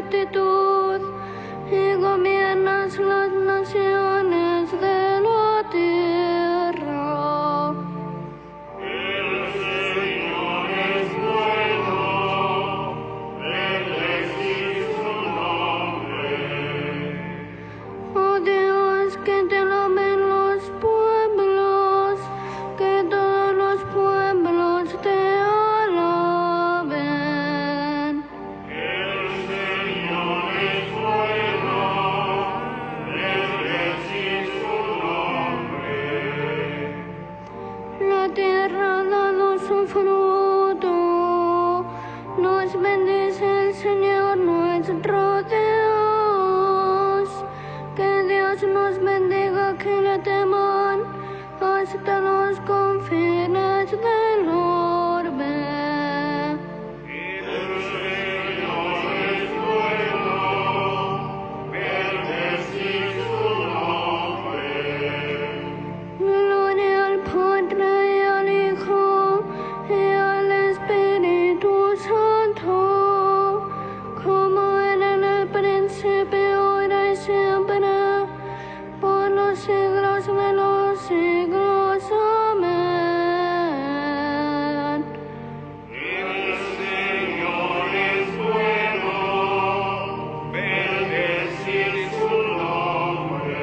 rectitud y gobiernas las naciones de la tierra. El Señor es bueno, bendecid su nombre. Oh Dios, que te alaben los pueblos, que todos los pueblos te alaben. El Señor es bueno, bendecid su nombre. La tierra ha dado su fruto, nos bendice el Señor nuestro Dios. Que Dios nos bendiga, que le teman hasta los confines del orbe. El Señor es bueno, bendecid su nombre. Gloria al Padre y al Hijo y al Espíritu Santo, como era en el principio, ahora y siempre, por los siglos de los siglos. Amén. El Señor es bueno, bendecid su nombre.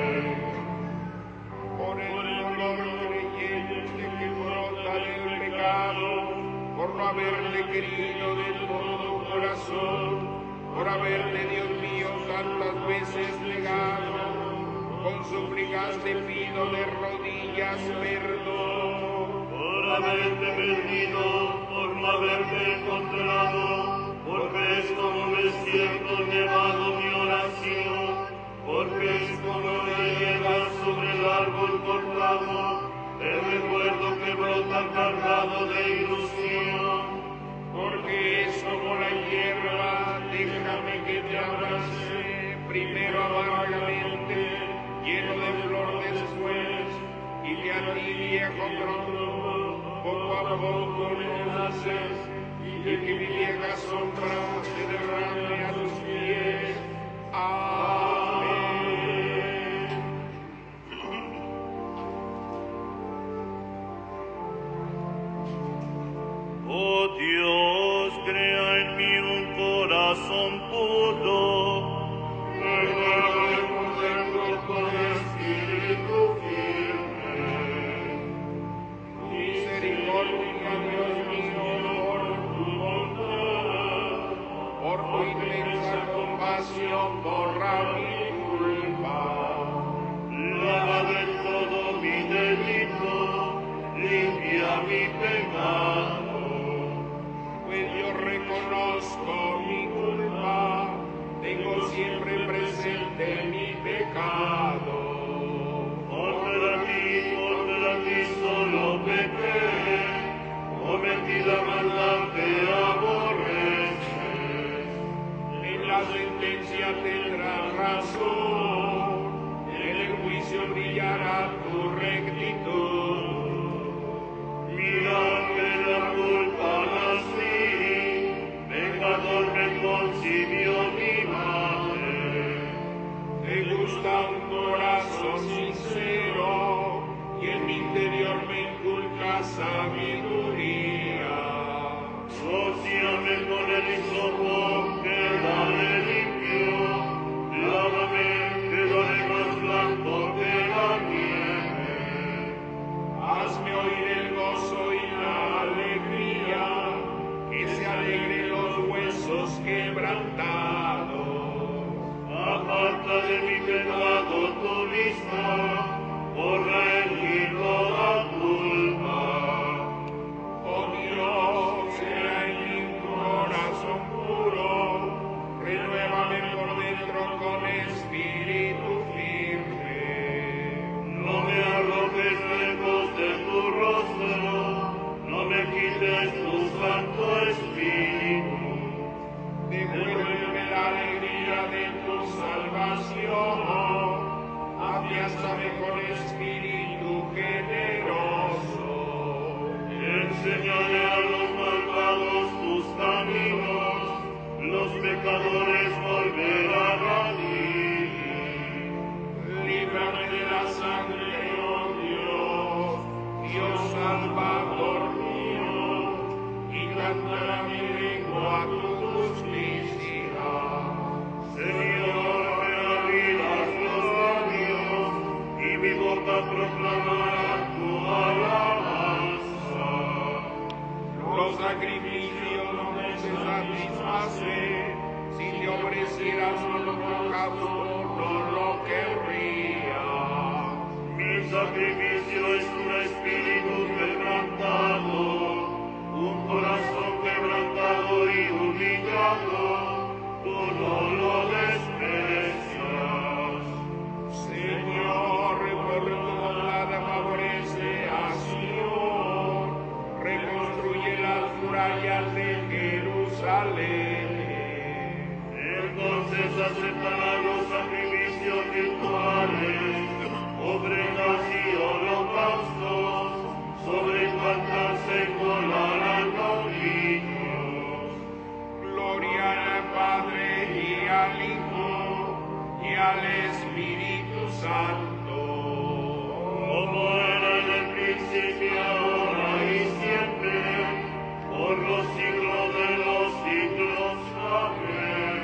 Por el dolor creyente que brota del pecado, por no haberle querido de todo corazón, por haberle, Dios mío, tantas veces negado, con súplicas te pido de rodillas perdón. Por haberte perdido, por no haberte encontrado, porque es como un desierto nevado mi oración, porque es como una hierba sobre el árbol cortado, el recuerdo que brota cargado de ilusión, porque es como la hierba, déjame que te abrace, primero amargamente, lleno de flor después, y que a ti, viejo pronto, poco a poco renaces, y que mi vieja sombra se derrame a tus pies. Amén. Oh Dios, crea en mí un corazón puro, renuévame por dentro con espíritu firme. Misericordia, Dios mío, por tu bondad, por tu inmensa compasión, borra mi culpa. Lava de todo mi delito, limpia mi pecado. Pues yo reconozco mi culpa, tengo siempre presente mi pecado. Contra ti solo pequé, cometí la maldad que aborreces. En la sentencia tendrás razón, en el juicio brillará tu rectitud. Mira que la culpa nací, pecador me concibió mi madre. Te gusta un corazón sincero, y en mi interior me inculca sabiduría. Rocíame con el hisopo, quedaré limpio, lávame, quedaré más blanco que la nieve. Hazme oír el gozo y la alegría, que se alegren los huesos quebrantados. Aparta de mi pecado tu vista, borra en mí toda culpa. Oh Dios, crea en mí un corazón puro, renuévame por dentro con espíritu firme. No me arrojes lejos de tu rostro, no me quites tu santo espíritu. Devuélveme la alegría de tu salvación, afiánzame con espíritu cantará mi lengua tu justicia. Señor, me avivarás los labios, y mi boca proclamará tu alabanza. Los sacrificios no me satisface, si te ofrecieras un holocausto no lo querría. Mi sacrificio es un espíritu quebrantado, un corazón quebrantado y humillado, tú no lo desprecias. Señor, por tu bondad favorece a Sion, reconstruye las murallas de Jerusalén. Entonces aceptarán los sacrificios rituales, ofrendas y holocaustos, sobre cuantas se colarán novillos. Gloria al Padre y al Hijo y al Espíritu Santo. Como era en el principio, ahora y siempre, por los siglos de los siglos. Amén.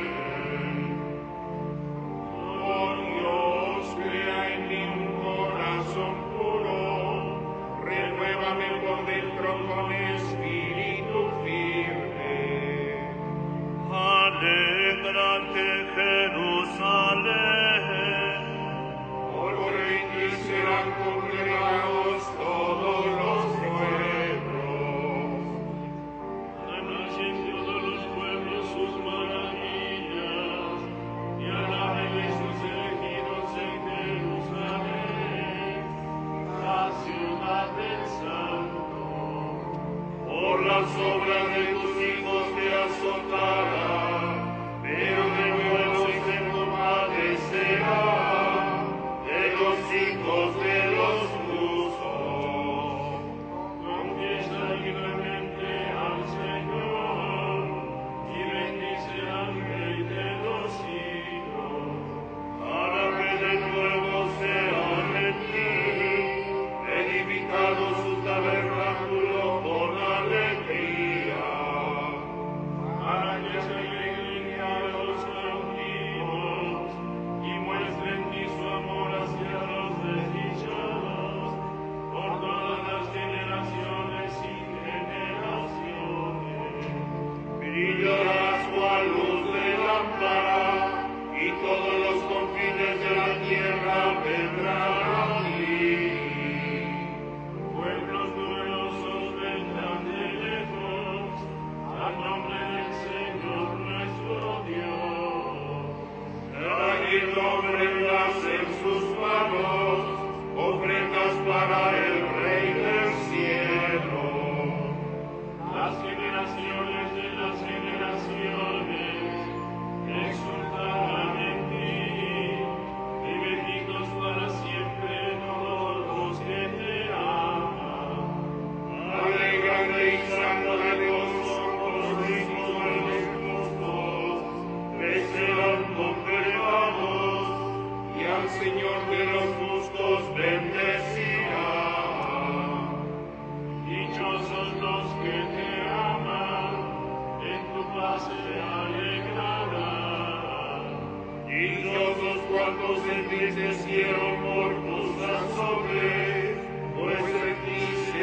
Oh Dios, crea en mí un corazón puro, renuévame por dentro con espíritu firme. Alégrate, Jerusalén. Por ti serán congregados todos los pueblos. Anuncien todos los pueblos sus maravillas, y alábenle sus elegidos en Jerusalén, la ciudad del Santo. Por las obras de tus hijos te azotará, pero de nuevo se compadecerá de los hijos de los justos. Confiesa libremente al Señor y bendice al Rey de los siglos, para que de nuevo sean en ti edificados su tabernáculo con alegría, para que se alegren a los cautivos y muestren ti su amor hacia los desdichados, por todas las generaciones y generaciones. Brillarás cual luz de lámpara, y todos los confines de la tierra vendrán a ti. Pueblos numerosos vendrán de lejos, al nombre del Señor nuestro Dios. Trayendo ofrendas en sus manos, ofrendas para el Rey del cielo. Las generaciones de las generaciones exultarán en ti, y benditos para siempre todos los que te aman. Alégrate y santa de gozo por los hijos de los justos, que serán congregados, Y al Señor de los justos bendecirá. Dichosos los que te aman, en tu paz se alegrarán. Dichosos cuantos en ti se hicieron por tus azotes, pues en ti se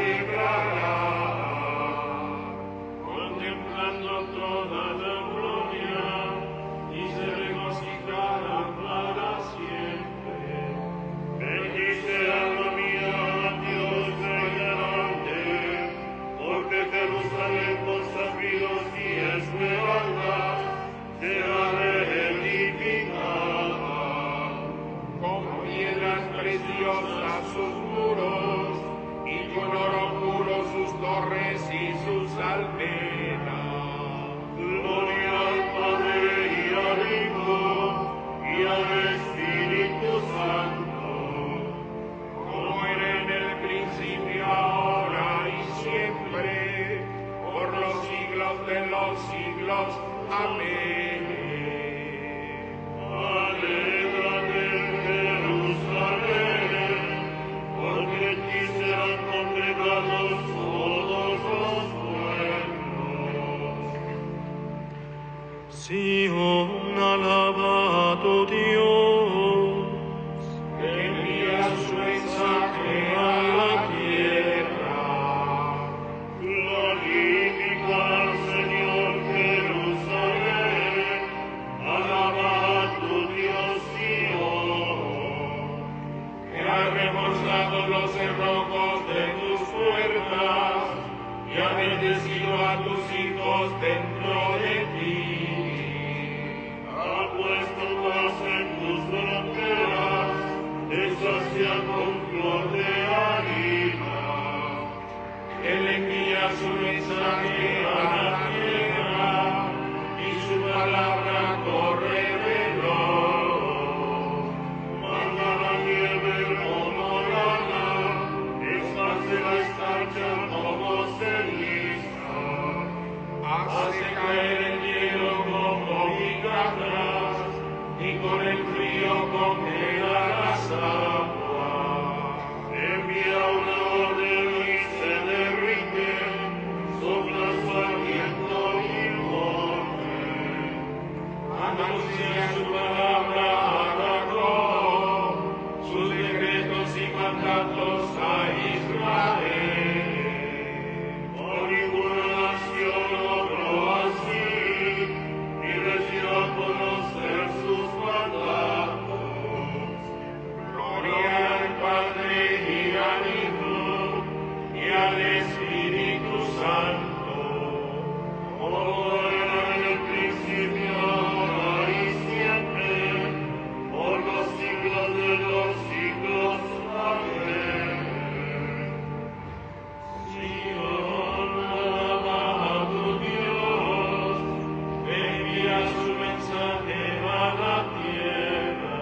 alegrarán. Contemplando toda la gloria, y se regocijarán para siempre. Bendice alma mía a Dios reinante, porque Jerusalén con zafiro y esmeralda será reedificada. con piedras preciosas sus muros, y con oro puro sus torres y sus almenas. Gloria al Padre y al Hijo y al Espíritu Santo, Como era en el principio, ahora y siempre, por los siglos de los siglos. Amén. Alégrate, Jerusalén, porque en ti serán congregados todos los pueblos. Sion, alaba a tu Dios, que envía su mensaje a la tierra. glorifica al Señor Jerusalén, alaba a tu Dios Sion, Que ha reforzado los cerrojos de tus puertas y ha bendecido a tus hijos dentro de ti. ha puesto paz en tus fronteras, te sacia con flor de harina. Él envía su mensaje a la tierra y su palabra corre veloz. Manda la nieve como lana, esparce la escarcha como ceniza. Hace caer el hielo como migras y con el frío congela las aguas. Envía una orden y se derrite, sopla su aliento y muere. Anuncia su palabra a Jacob, sus decretos y mandatos a Israel. Por ninguna nación obró así, y recibió a conocer sus mandatos. Gloria al Padre y al Hijo y al Espíritu Santo. Como era en el principio, ahora y siempre, por los siglos de los siglos. Amén. Sion, alaba a tu Dios, envía su mensaje a la tierra.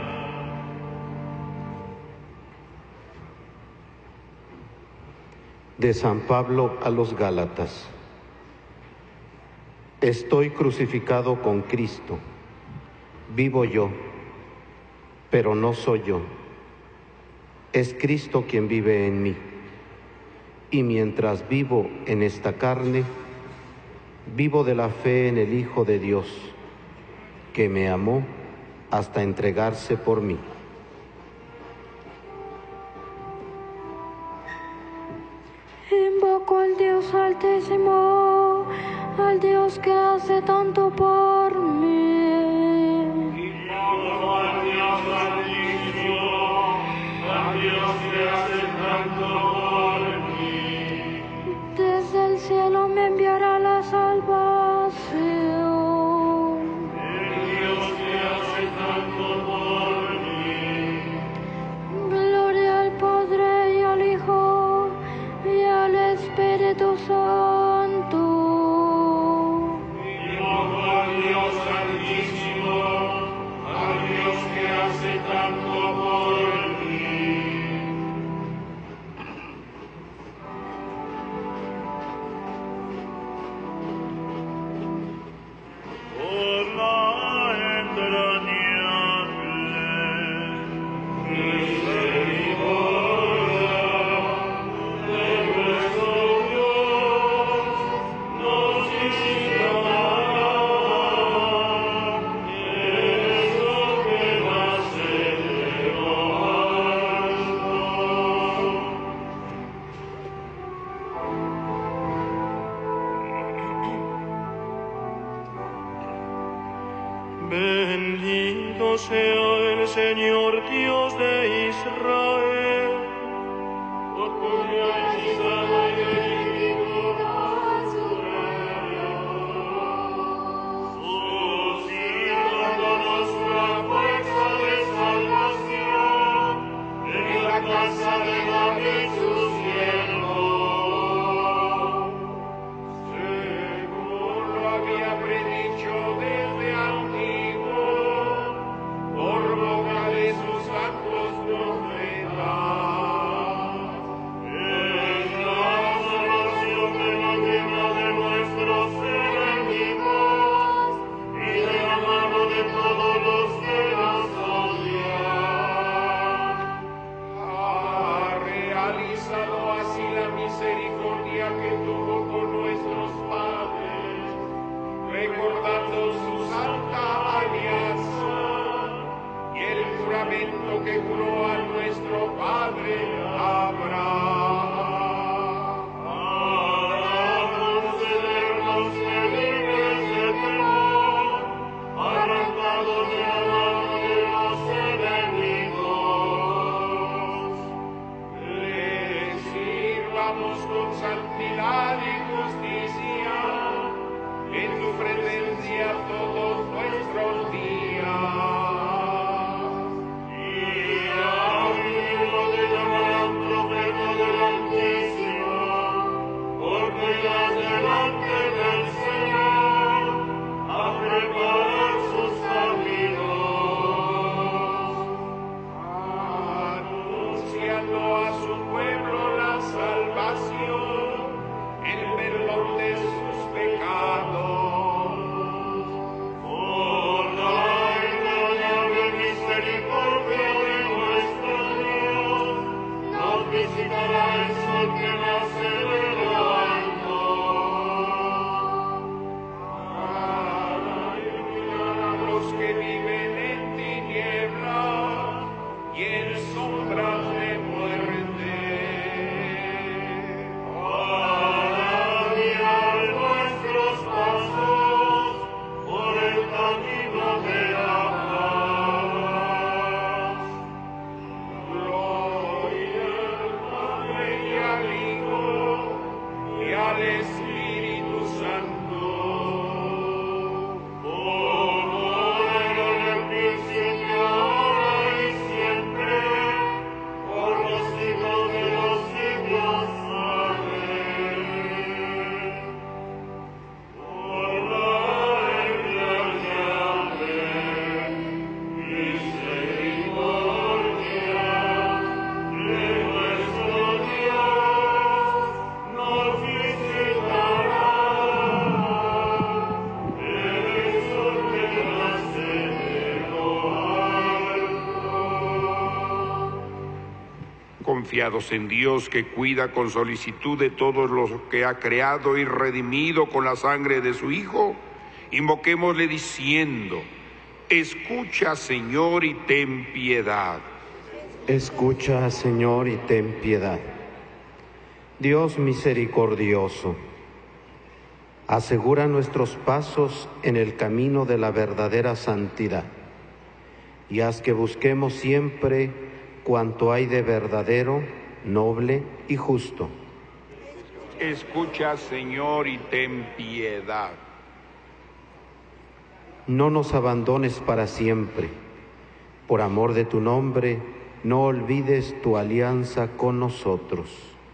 De San Pablo a los Gálatas. Estoy crucificado con Cristo. Vivo yo, pero no soy yo. Es Cristo quien vive en mí. Y mientras vivo en esta carne, vivo de la fe en el Hijo de Dios, que me amó hasta entregarse por mí. Invoco al Dios Altísimo, al Dios que hace tanto por mí. Invoco al Dios Altísimo, al Dios que hace tanto por mí. Desde el cielo me enviará la salvación. El Dios que hace tanto por mí. Gloria al Padre y al Hijo y al Espíritu Santo. Invoco al Dios Altísimo, al Dios que hace tanto por mí. Por la entrañable misericordia de nuestro Dios, nos visitará. Eso que nace de lo alto. Bendito sea el Señor Dios de Israel, porque ha hechizado y redimido a su reino, suscitándonos una fuerza de salvación en la casa de David su siervo. Según lo había predicho desde antiguo, por boca de sus santos profetas. Es la salvación de la tierra de nuestros enemigos y de la mano de todos los que nos odian. Ha realizado así la misericordia que tuvo con nuestros padres, recordando su santa en tu presencia todos nuestros días. Y a mí te llamarán profeta del Altísimo, porque irás delante del Señor a preparar sus caminos. Anunciando a su pueblo la salvación, el perdón de sus pecados. Por la entrañable misericordia de nuestro Dios, nos visitará el sol que nace de lo alto. Para iluminar a los que viven en tinieblas y en sombras de muerte. Para guiar nuestros pasos por el camino de la paz. Gloria al Padre y al Hijo y al Espíritu Santo. Como era en el principio, ahora y siempre, por los siglos de los siglos. Amén. Por la entrañable misericordia de nuestro Dios, nos visitará el sol que nace de lo alto. Confiados en Dios, que cuida con solicitud de todos los que ha creado y redimido con la sangre de su Hijo, invoquémosle diciendo: escucha, Señor, y ten piedad. Escucha, Señor, y ten piedad. Dios misericordioso, asegura nuestros pasos en el camino de la verdadera santidad y haz que busquemos siempre cuanto hay de verdadero, noble y justo. Escucha, Señor, y ten piedad. No nos abandones para siempre. Por amor de tu nombre, no olvides tu alianza con nosotros.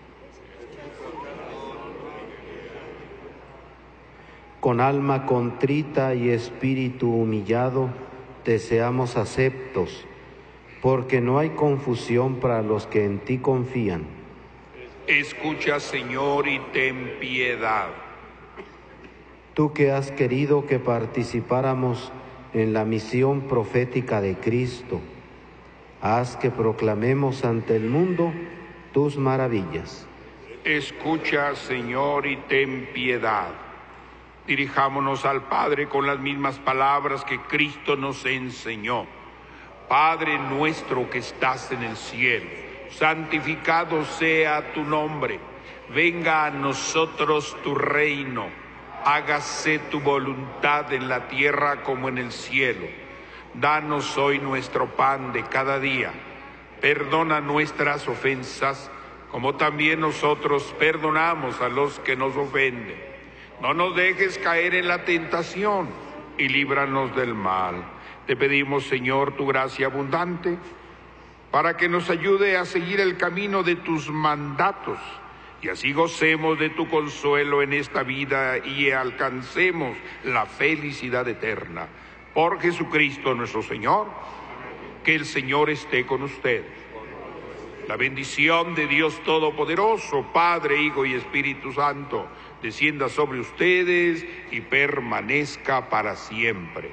Con alma contrita y espíritu humillado, te seamos aceptos, porque no hay confusión para los que en ti confían. Escucha, Señor, y ten piedad. Tú que has querido que participáramos en la misión profética de Cristo, haz que proclamemos ante el mundo tus maravillas. Escucha, Señor, y ten piedad. Dirijámonos al Padre con las mismas palabras que Cristo nos enseñó. Padre nuestro que estás en el cielo, santificado sea tu nombre. Venga a nosotros tu reino. Hágase tu voluntad en la tierra como en el cielo. Danos hoy nuestro pan de cada día. Perdona nuestras ofensas, como también nosotros perdonamos a los que nos ofenden. No nos dejes caer en la tentación y líbranos del mal. Te pedimos, Señor, tu gracia abundante, para que nos ayude a seguir el camino de tus mandatos, y así gocemos de tu consuelo en esta vida y alcancemos la felicidad eterna. Por Jesucristo nuestro Señor. Que el Señor esté con ustedes. La bendición de Dios Todopoderoso, Padre, Hijo y Espíritu Santo, descienda sobre ustedes y permanezca para siempre.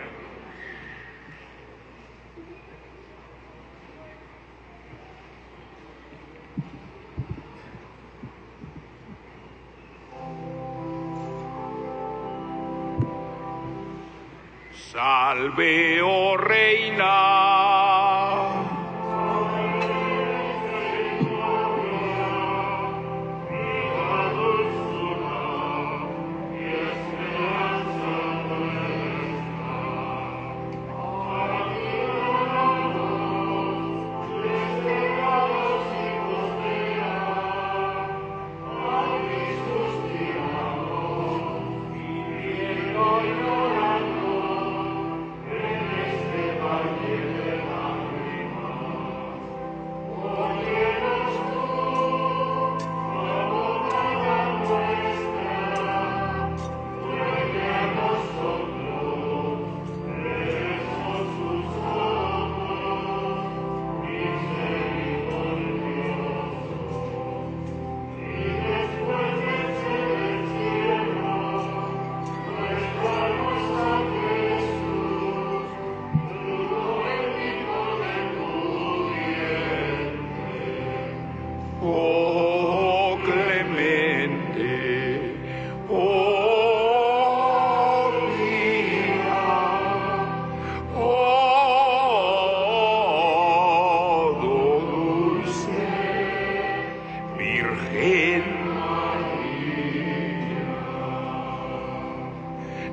Salve, oh Reina.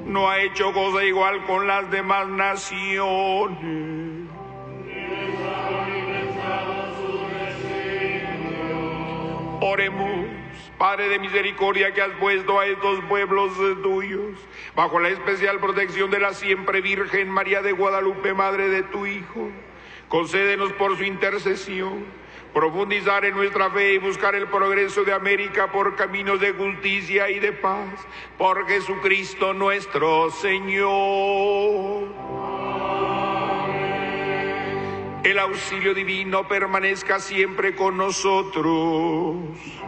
no ha hecho cosa igual con las demás naciones. Oremos. Padre de misericordia, que has puesto a estos pueblos tuyos bajo la especial protección de la siempre Virgen María de Guadalupe, Madre de tu Hijo, concédenos por su intercesión profundizar en nuestra fe y buscar el progreso de América por caminos de justicia y de paz, por Jesucristo nuestro Señor. El auxilio divino permanezca siempre con nosotros.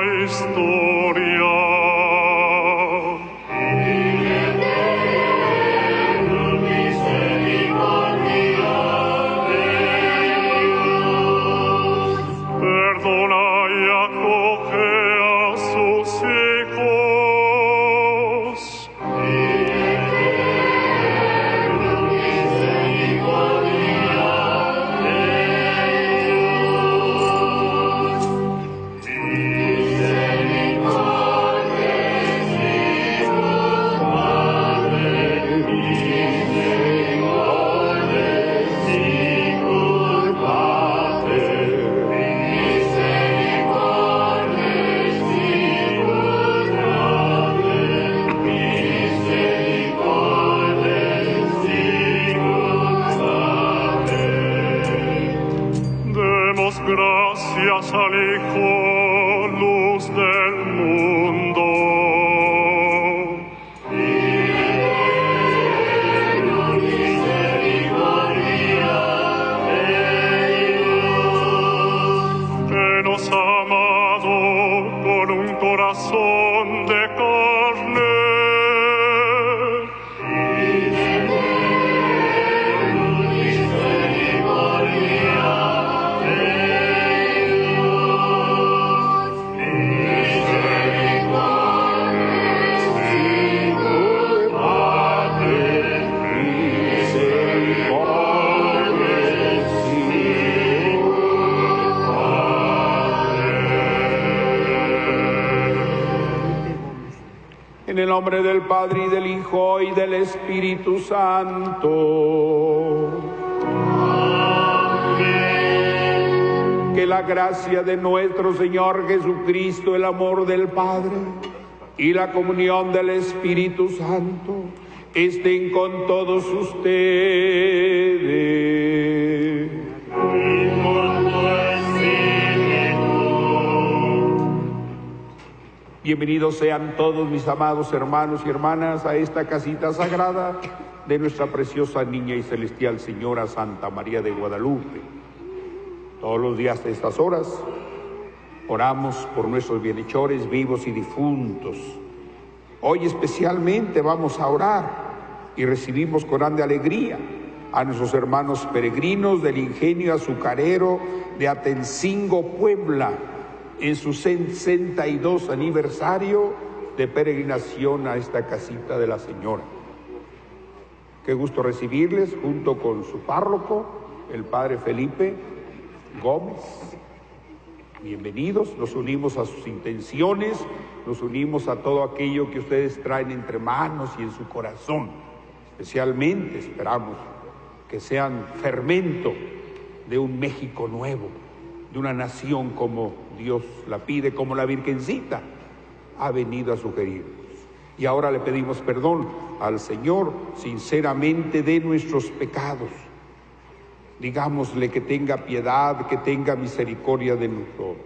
historia. Perdona y acoge a sus hijos. Demos gracias al Hijo, luz del mundo. Que nos ha amado con un corazón de carne. En el nombre del Padre, y del Hijo, y del Espíritu Santo. Amén. Que la gracia de nuestro Señor Jesucristo, el amor del Padre y la comunión del Espíritu Santo estén con todos ustedes. Y con tu espíritu. Bienvenidos sean todos mis amados hermanos y hermanas a esta casita sagrada de nuestra preciosa niña y celestial Señora Santa María de Guadalupe. Todos los días de estas horas oramos por nuestros bienhechores vivos y difuntos. Hoy especialmente vamos a orar y recibimos con grande alegría a nuestros hermanos peregrinos del ingenio azucarero de Atencingo, Puebla, en su 62 aniversario de peregrinación a esta casita de la Señora. Qué gusto recibirles junto con su párroco, el Padre Felipe Gómez. Bienvenidos, nos unimos a sus intenciones, nos unimos a todo aquello que ustedes traen entre manos y en su corazón. Especialmente esperamos que sean fermento de un México nuevo, de una nación como Dios la pide, como la Virgencita ha venido a sugerirnos. Y ahora le pedimos perdón al Señor sinceramente de nuestros pecados. Digámosle que tenga piedad, que tenga misericordia de nosotros.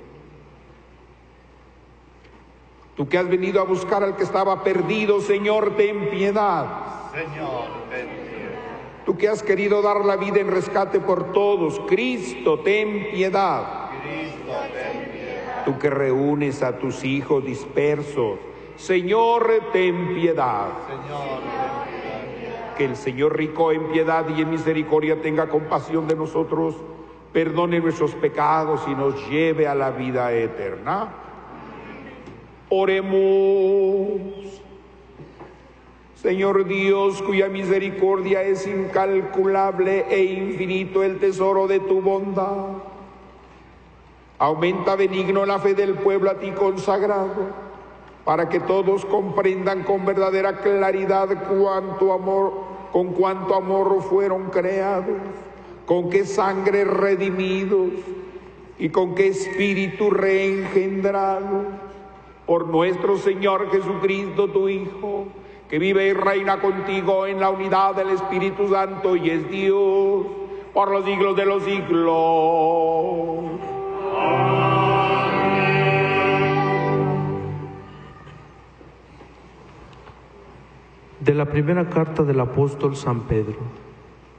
Tú que has venido a buscar al que estaba perdido, Señor, ten piedad. Señor, ten piedad. Tú que has querido dar la vida en rescate por todos, Cristo, ten piedad. Cristo, ten piedad. Tú que reúnes a tus hijos dispersos, Señor, ten piedad. Señor, ten piedad. Que el Señor, rico en piedad y en misericordia, tenga compasión de nosotros, perdone nuestros pecados y nos lleve a la vida eterna. Oremos. Señor Dios, cuya misericordia es incalculable e infinito el tesoro de tu bondad, aumenta benigno la fe del pueblo a ti consagrado, para que todos comprendan con verdadera claridad con cuánto amor fueron creados, con qué sangre redimidos y con qué espíritu reengendrados, por nuestro Señor Jesucristo, tu Hijo, que vive y reina contigo en la unidad del Espíritu Santo y es Dios por los siglos de los siglos. De la primera carta del apóstol San Pedro.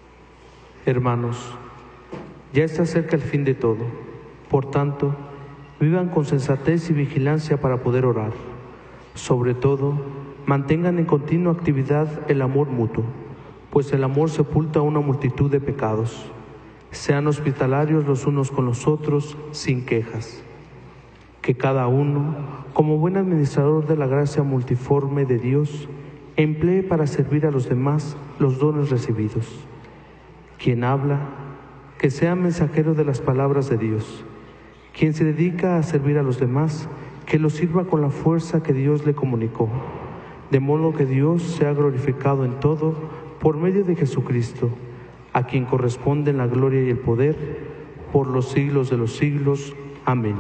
Hermanos, ya está cerca el fin de todo. Por tanto, Vivan con sensatez y vigilancia para poder orar. Sobre todo, mantengan en continua actividad el amor mutuo, pues el amor sepulta una multitud de pecados. Sean hospitalarios los unos con los otros, sin quejas. Que cada uno, como buen administrador de la gracia multiforme de Dios, emplee para servir a los demás los dones recibidos. Quien habla, que sea mensajero de las palabras de Dios. Quien se dedica a servir a los demás, que lo sirva con la fuerza que Dios le comunicó, de modo que Dios sea glorificado en todo por medio de Jesucristo, a quien corresponden la gloria y el poder por los siglos de los siglos. Amén.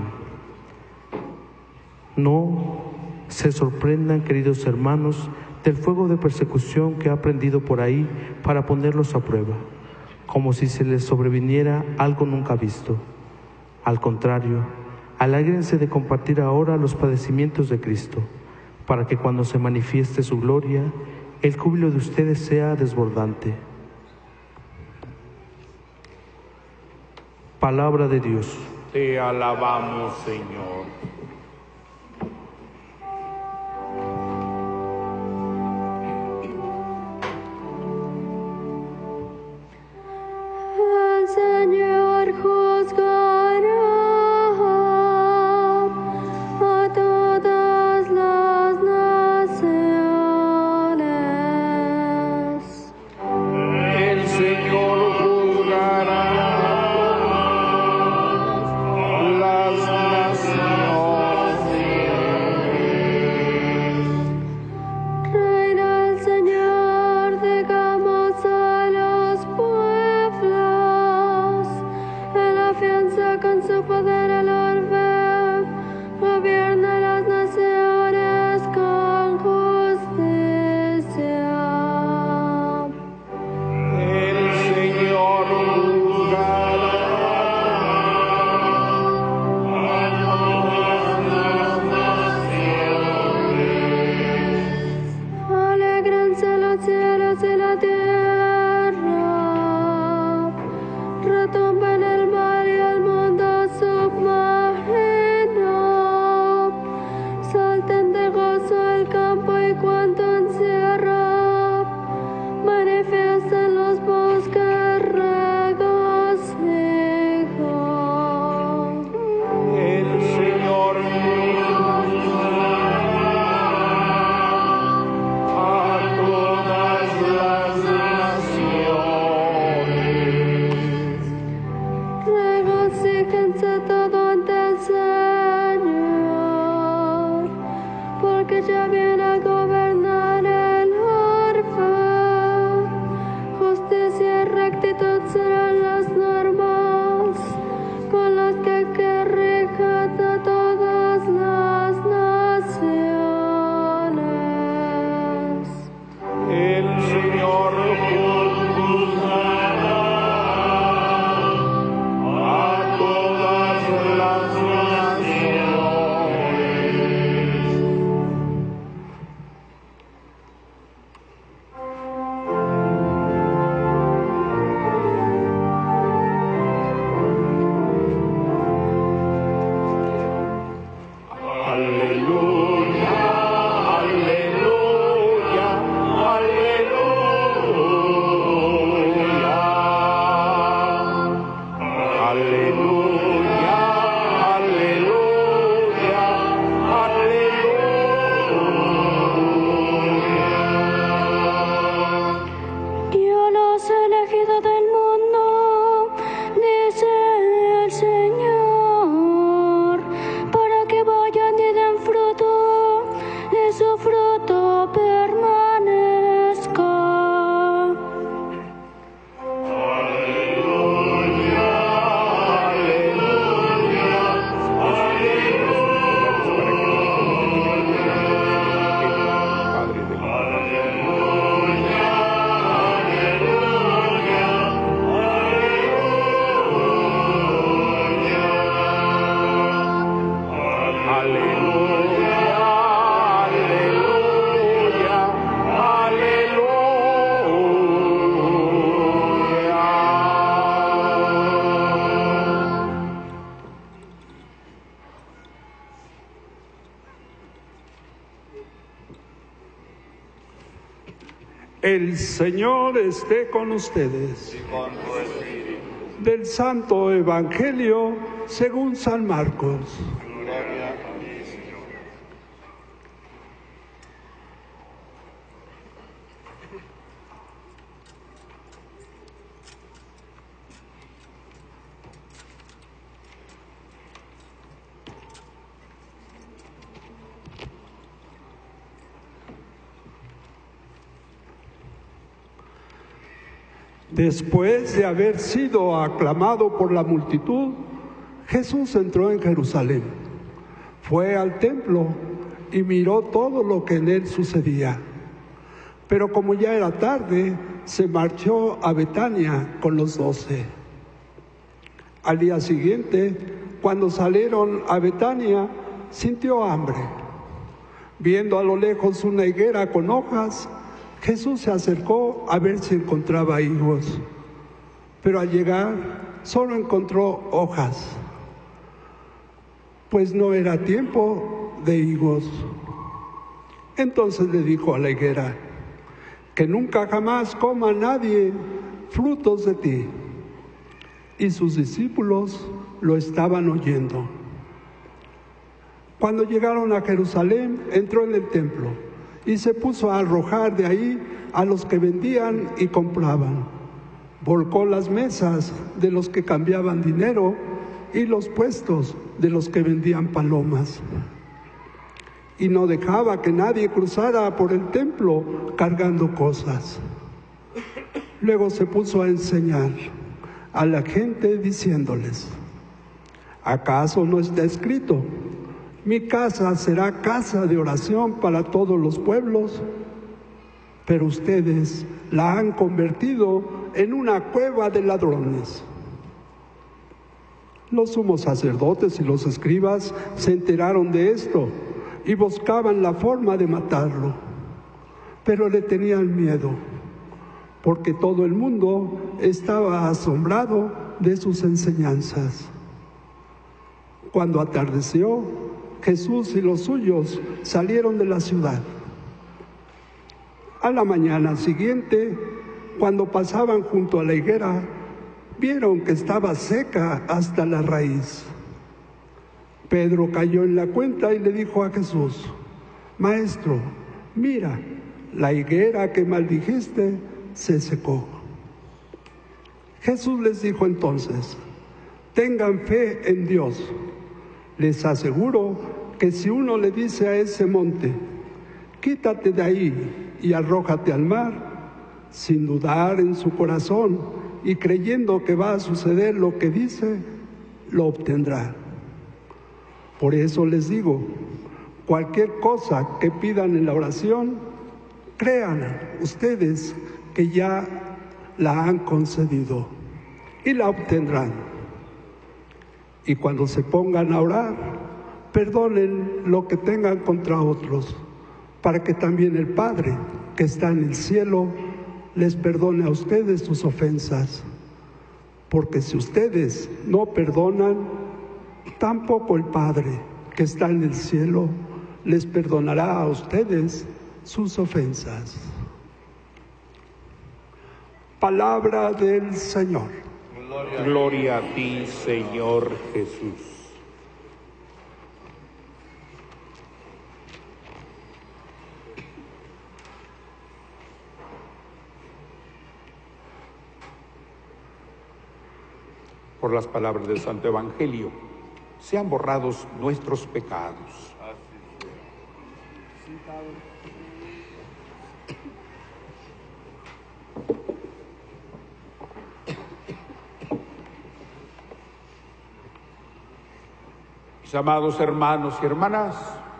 No se sorprendan, queridos hermanos, del fuego de persecución que ha prendido por ahí para ponerlos a prueba, como si se les sobreviniera algo nunca visto. Al contrario, alégrense de compartir ahora los padecimientos de Cristo, para que cuando se manifieste su gloria, el júbilo de ustedes sea desbordante. Palabra de Dios. Te alabamos, Señor. El Señor juzgará a todas las naciones. El Señor juzgará las naciones. Reina el Señor, digamos a los pueblos, Él afianza con su poder el orbe, gobierna las naciones con justicia. El Señor juzgará a todas las naciones. Alégrense los cielos y la tierra, retumben el mar y el mundo submarino, salten de gozo el campo y cuanto encierra, manifiesten los bosques regocijo. El Señor juzgará a todas las naciones. Regocíjense todo ante el Señor, porque ya viene a gobernar el orbe. Justicia y rectitud serán las normas con las que rijan a todas las naciones. El Señor juzgará a todas las naciones. El Señor esté con ustedes. Del Santo Evangelio según San Marcos. Gloria a ti, Señor. Después de haber sido aclamado por la multitud, Jesús entró en Jerusalén. Fue al templo y miró todo lo que en él sucedía. Pero como ya era tarde, se marchó a Betania con los 12. Al día siguiente, cuando salieron a Betania, sintió hambre. Viendo a lo lejos una higuera con hojas, Jesús se acercó a ver si encontraba higos, pero al llegar solo encontró hojas, pues no era tiempo de higos. Entonces le dijo a la higuera: que nunca jamás coma nadie frutos de ti. Y sus discípulos lo estaban oyendo. Cuando llegaron a Jerusalén, entró en el templo y se puso a arrojar de ahí a los que vendían y compraban. Volcó las mesas de los que cambiaban dinero y los puestos de los que vendían palomas. Y no dejaba que nadie cruzara por el templo cargando cosas. Luego se puso a enseñar a la gente diciéndoles: ¿acaso no está escrito: mi casa será casa de oración para todos los pueblos? Pero ustedes la han convertido en una cueva de ladrones. Los sumos sacerdotes y los escribas se enteraron de esto y buscaban la forma de matarlo, pero le tenían miedo, porque todo el mundo estaba asombrado de sus enseñanzas. Cuando atardeció, Jesús y los suyos salieron de la ciudad. A la mañana siguiente, cuando pasaban junto a la higuera, vieron que estaba seca hasta la raíz. Pedro cayó en la cuenta y le dijo a Jesús: Maestro, mira, la higuera que maldijiste se secó. Jesús les dijo entonces: tengan fe en Dios. Les aseguro que si uno le dice a ese monte: quítate de ahí y arrójate al mar, sin dudar en su corazón y creyendo que va a suceder lo que dice, lo obtendrá. Por eso les digo, cualquier cosa que pidan en la oración, crean ustedes que ya la han concedido y la obtendrán. Y cuando se pongan a orar, perdonen lo que tengan contra otros, para que también el Padre, que está en el cielo, les perdone a ustedes sus ofensas. Porque si ustedes no perdonan, tampoco el Padre, que está en el cielo, les perdonará a ustedes sus ofensas. Palabra del Señor. Gloria a ti, Señor Jesús. Por las palabras del Santo Evangelio, sean borrados nuestros pecados. Mis amados hermanos y hermanas,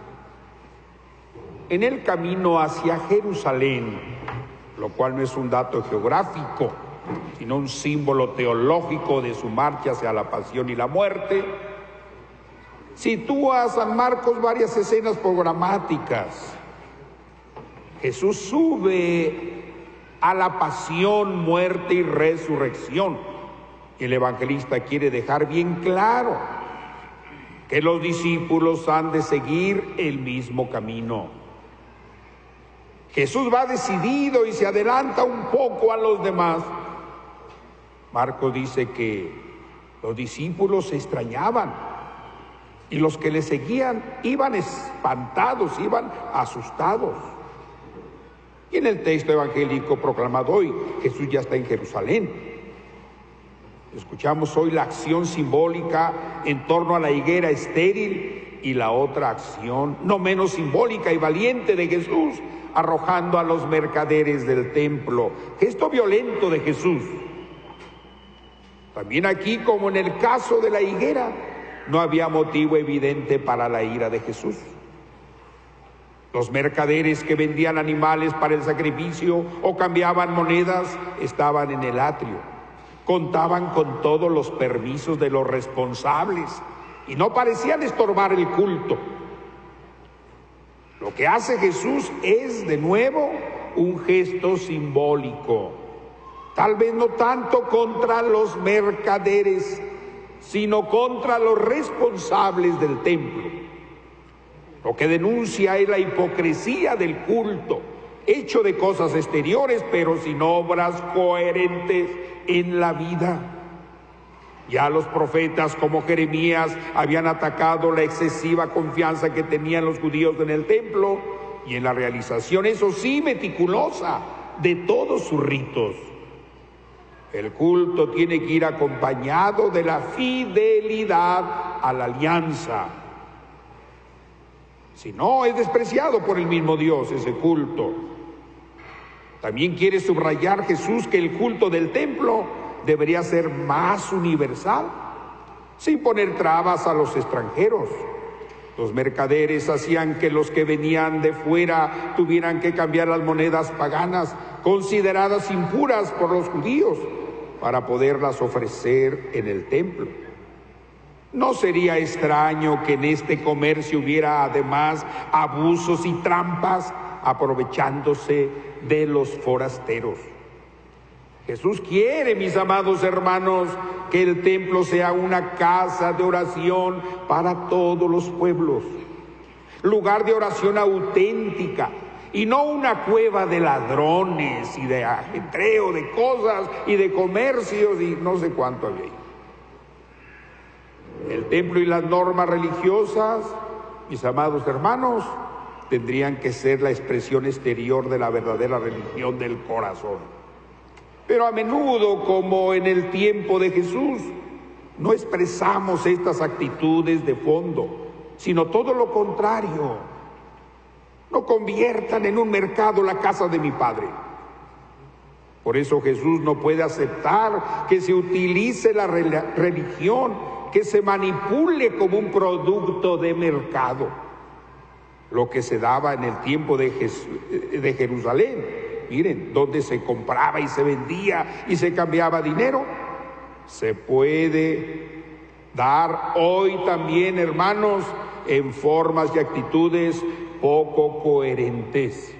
en el camino hacia Jerusalén, lo cual no es un dato geográfico, sino un símbolo teológico de su marcha hacia la pasión y la muerte, sitúa a San Marcos varias escenas programáticas. Jesús sube a la pasión, muerte y resurrección. El evangelista quiere dejar bien claro que los discípulos han de seguir el mismo camino. Jesús va decidido y se adelanta un poco a los demás. Marcos dice que los discípulos se extrañaban y los que le seguían iban espantados, iban asustados. Y en el texto evangélico proclamado hoy, Jesús ya está en Jerusalén. Escuchamos hoy la acción simbólica en torno a la higuera estéril y la otra acción no menos simbólica y valiente de Jesús arrojando a los mercaderes del templo. Gesto violento de Jesús. También aquí, como en el caso de la higuera, no había motivo evidente para la ira de Jesús. Los mercaderes que vendían animales para el sacrificio o cambiaban monedas estaban en el atrio. Contaban con todos los permisos de los responsables y no parecían estorbar el culto. Lo que hace Jesús es, de nuevo, un gesto simbólico. Tal vez no tanto contra los mercaderes, sino contra los responsables del templo. Lo que denuncia es la hipocresía del culto, hecho de cosas exteriores, pero sin obras coherentes en la vida. Ya los profetas como Jeremías habían atacado la excesiva confianza que tenían los judíos en el templo y en la realización, eso sí, meticulosa, de todos sus ritos. El culto tiene que ir acompañado de la fidelidad a la alianza. Si no, es despreciado por el mismo Dios ese culto. También quiere subrayar Jesús que el culto del templo debería ser más universal, sin poner trabas a los extranjeros. Los mercaderes hacían que los que venían de fuera tuvieran que cambiar las monedas paganas, consideradas impuras por los judíos, para poderlas ofrecer en el templo. No sería extraño que en este comercio hubiera además abusos y trampas aprovechándose de los forasteros. Jesús quiere, mis amados hermanos, que el templo sea una casa de oración para todos los pueblos, lugar de oración auténtica y no una cueva de ladrones y de ajetreo de cosas y de comercios y no sé cuánto había ahí. El templo y las normas religiosas, mis amados hermanos, tendrían que ser la expresión exterior de la verdadera religión del corazón. Pero a menudo, como en el tiempo de Jesús, no expresamos estas actitudes de fondo, sino todo lo contrario. No conviertan en un mercado la casa de mi Padre. Por eso Jesús no puede aceptar que se utilice la religión, que se manipule como un producto de mercado. Lo que se daba en el tiempo de Jerusalén, miren, donde se compraba y se vendía y se cambiaba dinero, se puede dar hoy también, hermanos, en formas y actitudes poco coherentes.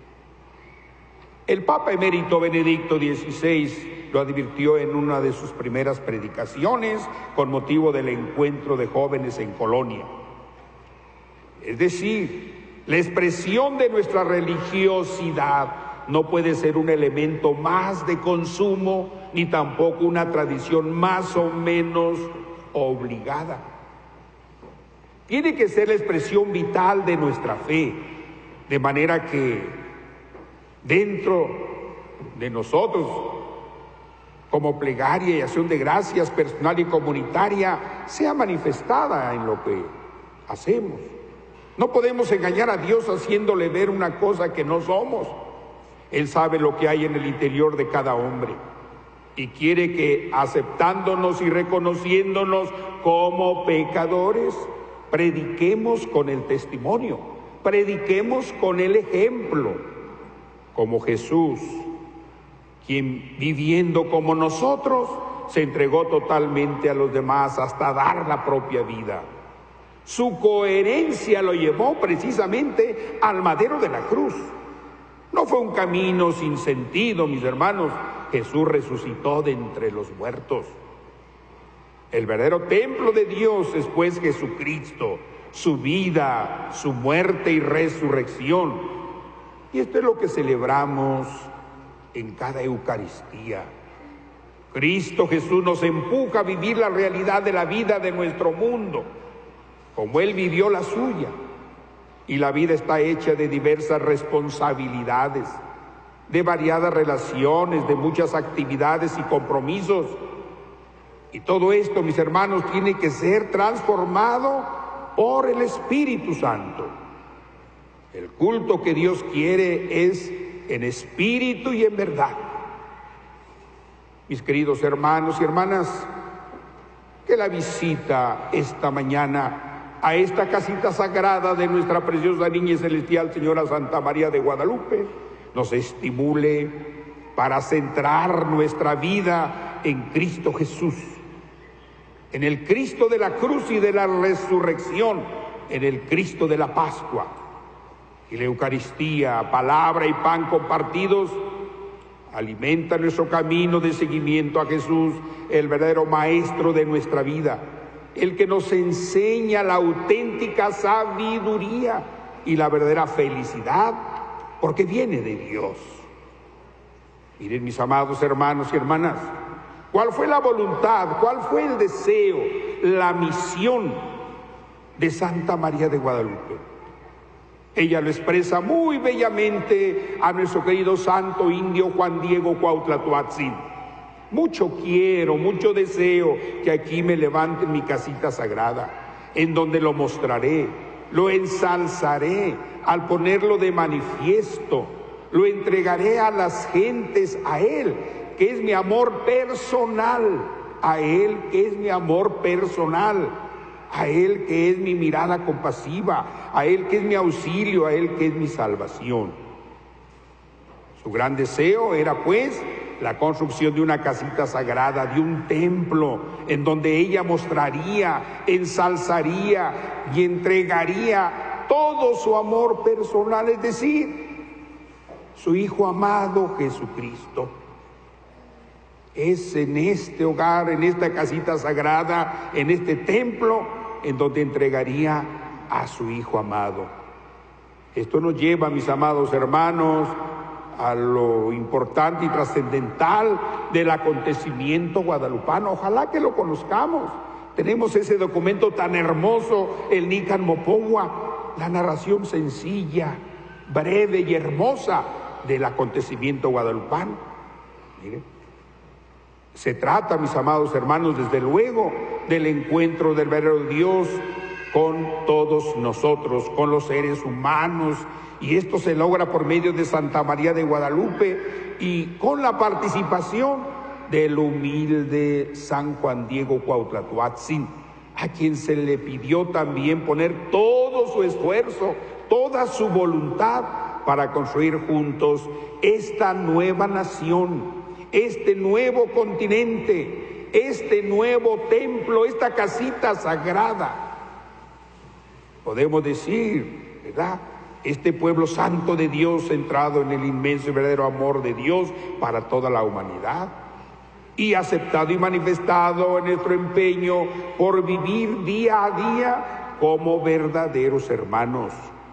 El Papa emérito Benedicto XVI lo advirtió en una de sus primeras predicaciones con motivo del encuentro de jóvenes en Colonia. Es decir, la expresión de nuestra religiosidad no puede ser un elemento más de consumo, ni tampoco una tradición más o menos obligada. Tiene que ser la expresión vital de nuestra fe, de manera que dentro de nosotros, como plegaria y acción de gracias personal y comunitaria, sea manifestada en lo que hacemos. No podemos engañar a Dios haciéndole ver una cosa que no somos. Él sabe lo que hay en el interior de cada hombre y quiere que, aceptándonos y reconociéndonos como pecadores, prediquemos con el testimonio, prediquemos con el ejemplo, como Jesús, quien viviendo como nosotros se entregó totalmente a los demás hasta dar la propia vida. Su coherencia lo llevó precisamente al madero de la cruz. No fue un camino sin sentido, mis hermanos. Jesús resucitó de entre los muertos. El verdadero templo de Dios es pues Jesucristo, su vida, su muerte y resurrección. Y esto es lo que celebramos en cada Eucaristía. Cristo Jesús nos empuja a vivir la realidad de la vida de nuestro mundo, como Él vivió la suya. Y la vida está hecha de diversas responsabilidades, de variadas relaciones, de muchas actividades y compromisos. Y todo esto, mis hermanos, tiene que ser transformado por el Espíritu Santo. El culto que Dios quiere es en espíritu y en verdad. Mis queridos hermanos y hermanas, que la visita esta mañana a esta casita sagrada de nuestra preciosa niña celestial, Señora Santa María de Guadalupe, nos estimule para centrar nuestra vida en Cristo Jesús, en el Cristo de la cruz y de la resurrección, en el Cristo de la Pascua. Y la Eucaristía, palabra y pan compartidos, alimenta nuestro camino de seguimiento a Jesús, el verdadero maestro de nuestra vida, el que nos enseña la auténtica sabiduría y la verdadera felicidad, porque viene de Dios. Miren, mis amados hermanos y hermanas, ¿cuál fue la voluntad, cuál fue el deseo, la misión de Santa María de Guadalupe? Ella lo expresa muy bellamente a nuestro querido santo indio Juan Diego Cuautla Toatzin. Mucho quiero, mucho deseo que aquí me levante mi casita sagrada, en donde lo mostraré, lo ensalzaré al ponerlo de manifiesto, lo entregaré a las gentes, a Él, que es mi amor personal, a Él que es mi amor personal, a Él que es mi mirada compasiva, a Él que es mi auxilio, a Él que es mi salvación. Su gran deseo era pues la construcción de una casita sagrada, de un templo, en donde ella mostraría, ensalzaría y entregaría todo su amor personal, es decir, su Hijo amado Jesucristo. Es en este hogar, en esta casita sagrada, en este templo, en donde entregaría a su Hijo amado. Esto nos lleva, mis amados hermanos, a lo importante y trascendental del acontecimiento guadalupano. Ojalá que lo conozcamos. Tenemos ese documento tan hermoso, el Nican Mopogua, la narración sencilla, breve y hermosa del acontecimiento guadalupano. Miren. Se trata, mis amados hermanos, desde luego, del encuentro del verdadero Dios con todos nosotros, con los seres humanos, y esto se logra por medio de Santa María de Guadalupe y con la participación del humilde San Juan Diego Cuautla Toatzin, a quien se le pidió también poner todo su esfuerzo, toda su voluntad para construir juntos esta nueva nación, este nuevo continente, este nuevo templo, esta casita sagrada. Podemos decir, ¿verdad?, este pueblo santo de Dios centrado en el inmenso y verdadero amor de Dios para toda la humanidad, y aceptado y manifestado en nuestro empeño por vivir día a día como verdaderos hermanos.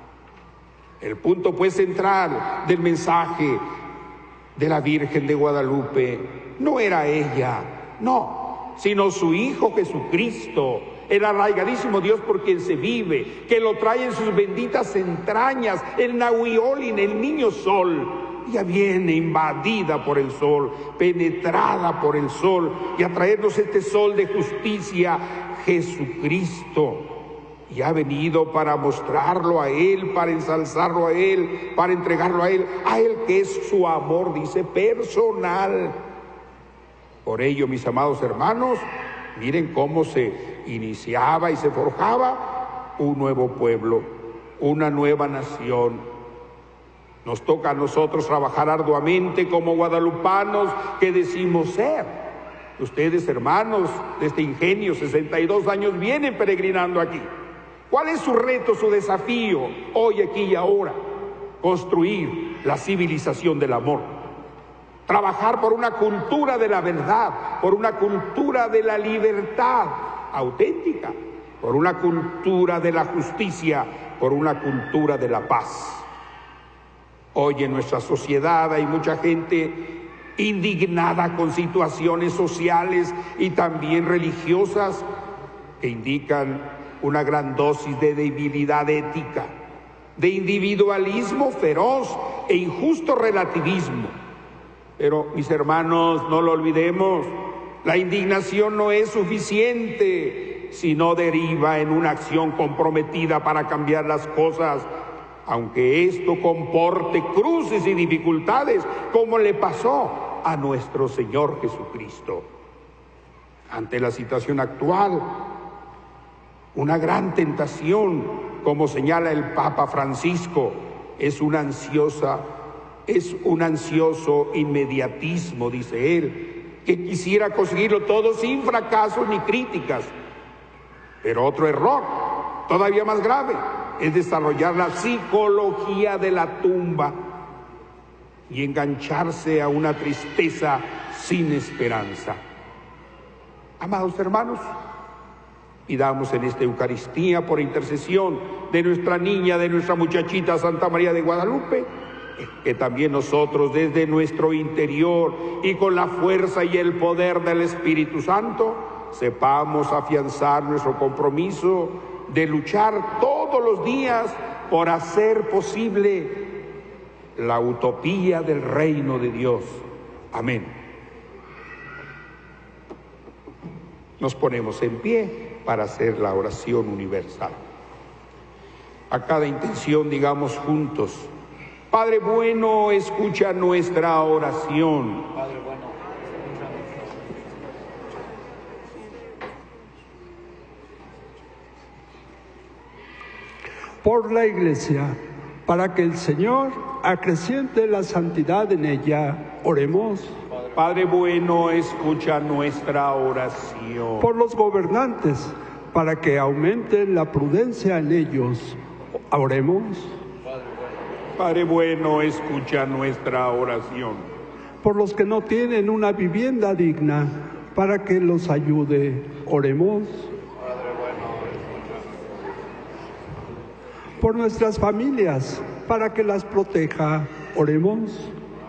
El punto pues central del mensaje de la Virgen de Guadalupe no era ella, no, sino su Hijo Jesucristo, el arraigadísimo Dios por quien se vive, que lo trae en sus benditas entrañas, el Nahuiolin, el niño sol. Ya viene invadida por el sol, penetrada por el sol, y a traernos este sol de justicia, Jesucristo. Y ha venido para mostrarlo a Él, para ensalzarlo a Él, para entregarlo a Él que es su amor, dice, personal. Por ello, mis amados hermanos, miren cómo se iniciaba y se forjaba un nuevo pueblo, una nueva nación. Nos toca a nosotros trabajar arduamente como guadalupanos que decimos ser. Ustedes, hermanos de este ingenio, 62 años, vienen peregrinando aquí. ¿Cuál es su reto, su desafío hoy, aquí y ahora? Construir la civilización del amor. Trabajar por una cultura de la verdad, por una cultura de la libertad auténtica, por una cultura de la justicia, por una cultura de la paz. Hoy en nuestra sociedad hay mucha gente indignada con situaciones sociales y también religiosas que indican una gran dosis de debilidad ética, de individualismo feroz e injusto relativismo. Pero, mis hermanos, no lo olvidemos, la indignación no es suficiente si no deriva en una acción comprometida para cambiar las cosas, aunque esto comporte cruces y dificultades, como le pasó a nuestro Señor Jesucristo. Ante la situación actual, una gran tentación, como señala el Papa Francisco, es un ansioso inmediatismo, dice él, que quisiera conseguirlo todo sin fracasos ni críticas. Pero otro error, todavía más grave, es desarrollar la psicología de la tumba y engancharse a una tristeza sin esperanza. Amados hermanos, pidamos en esta Eucaristía, por intercesión de nuestra niña, de nuestra muchachita Santa María de Guadalupe, que también nosotros desde nuestro interior y con la fuerza y el poder del Espíritu Santo sepamos afianzar nuestro compromiso de luchar todos los días por hacer posible la utopía del reino de Dios. Amén. Nos ponemos en pie para hacer la oración universal. A cada intención digamos juntos: Padre bueno, escucha nuestra oración. Padre bueno, por la Iglesia, para que el Señor acreciente la santidad en ella, oremos. Padre bueno, escucha nuestra oración. Por los gobernantes, para que aumente la prudencia en ellos, oremos. Padre bueno, escucha nuestra oración. Por los que no tienen una vivienda digna, para que los ayude, oremos. Por nuestras familias, para que las proteja, oremos.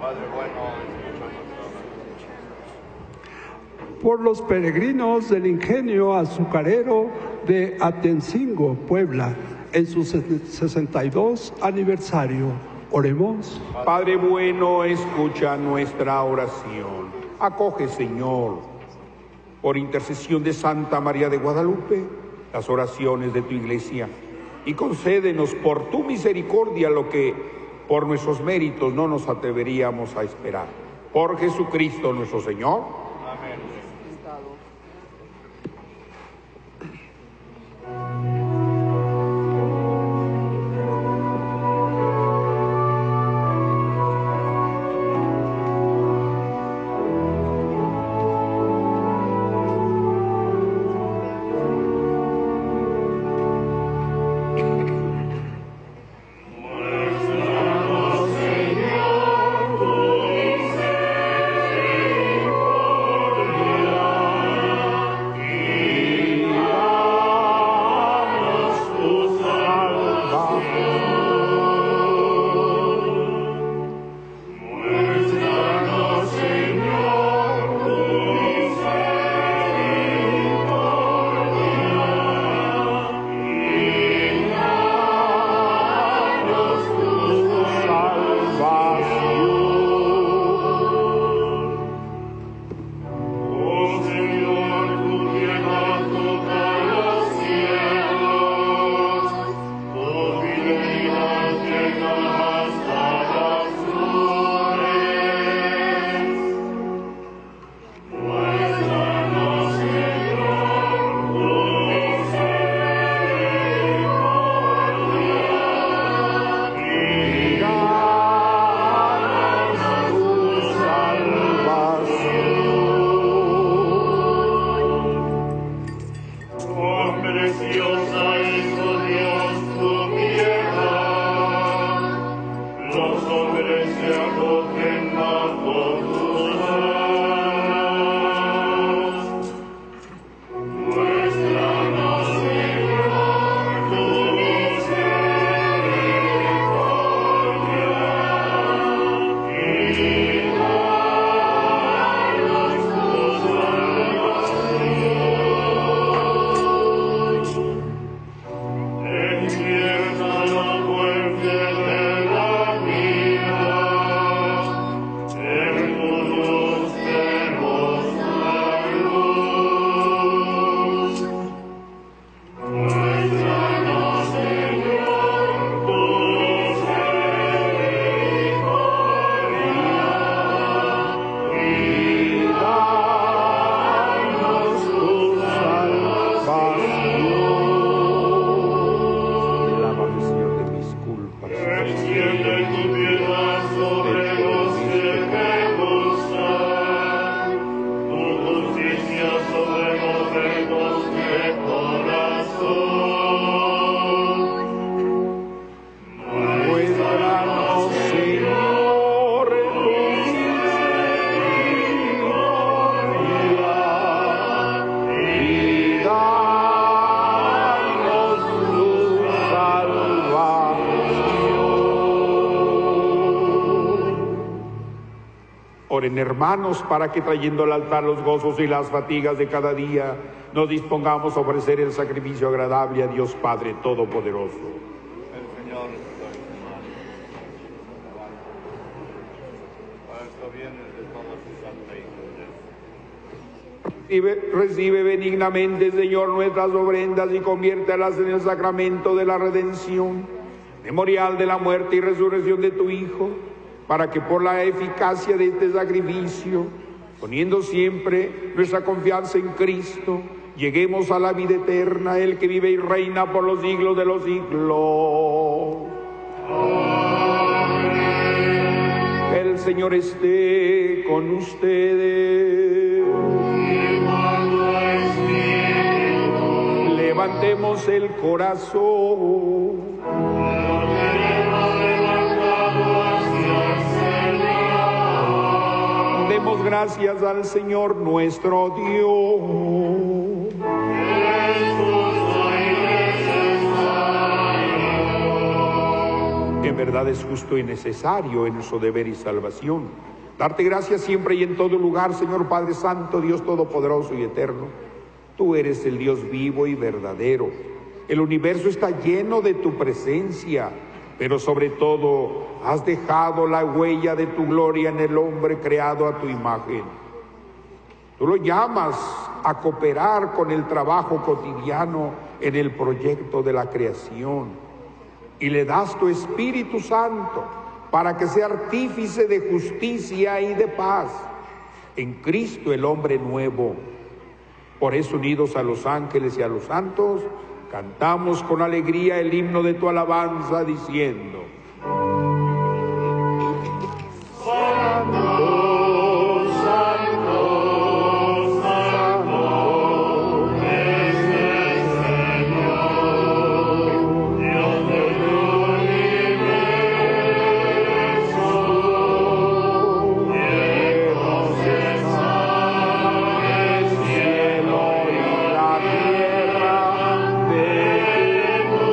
Por los peregrinos del ingenio azucarero de Atencingo, Puebla, en su 62 aniversario, oremos. Padre bueno, escucha nuestra oración. Acoge, Señor, por intercesión de Santa María de Guadalupe, las oraciones de tu Iglesia, y concédenos por tu misericordia lo que por nuestros méritos no nos atreveríamos a esperar. Por Jesucristo nuestro Señor. Amén. Oren, hermanos, para que trayendo al altar los gozos y las fatigas de cada día, nos dispongamos a ofrecer el sacrificio agradable a Dios Padre Todopoderoso. El Señor está en tu mano. Para esto vienes de toda su santa iglesia. Recibe benignamente, Señor, nuestras ofrendas y conviértelas en el sacramento de la redención, memorial de la muerte y resurrección de tu Hijo, para que por la eficacia de este sacrificio, poniendo siempre nuestra confianza en Cristo, lleguemos a la vida eterna, el que vive y reina por los siglos de los siglos. Amén. El Señor esté con ustedes. Levantemos el corazón. Demos gracias al Señor nuestro Dios. En verdad es justo y necesario en nuestro deber y salvación darte gracias siempre y en todo lugar, Señor Padre Santo, Dios Todopoderoso y Eterno. Tú eres el Dios vivo y verdadero. El universo está lleno de tu presencia, pero sobre todo has dejado la huella de tu gloria en el hombre creado a tu imagen. Tú lo llamas a cooperar con el trabajo cotidiano en el proyecto de la creación y le das tu Espíritu Santo para que sea artífice de justicia y de paz en Cristo, el hombre nuevo. Por eso, unidos a los ángeles y a los santos, cantamos con alegría el himno de tu alabanza, diciendo: Santo, Santo, Santo es el Señor, Dios del universo. Cielos están el cielo y la tierra de tu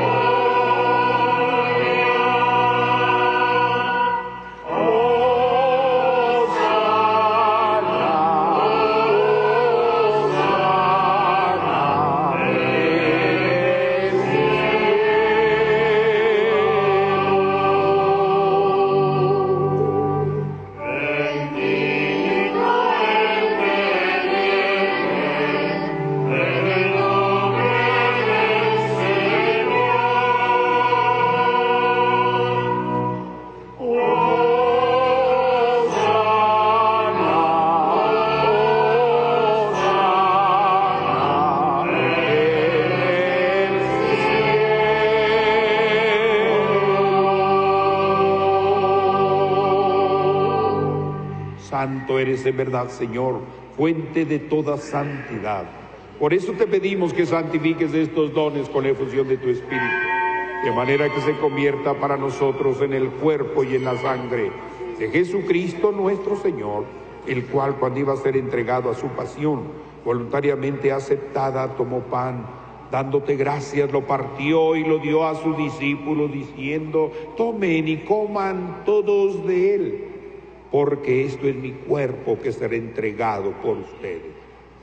Santo eres en verdad, Señor, fuente de toda santidad. Por eso te pedimos que santifiques estos dones con la efusión de tu Espíritu, de manera que se convierta para nosotros en el cuerpo y en la sangre de Jesucristo nuestro Señor, el cual, cuando iba a ser entregado a su pasión, voluntariamente aceptada, tomó pan, dándote gracias, lo partió y lo dio a sus discípulos, diciendo: tomen y coman todos de él, porque esto es mi cuerpo que será entregado por ustedes.